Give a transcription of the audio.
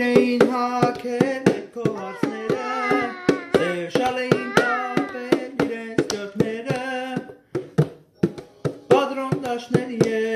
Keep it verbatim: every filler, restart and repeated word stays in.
էին հակել այդ քոհացները, սերշալ էին կապել իրենց գլխները, բադրոն դաշտների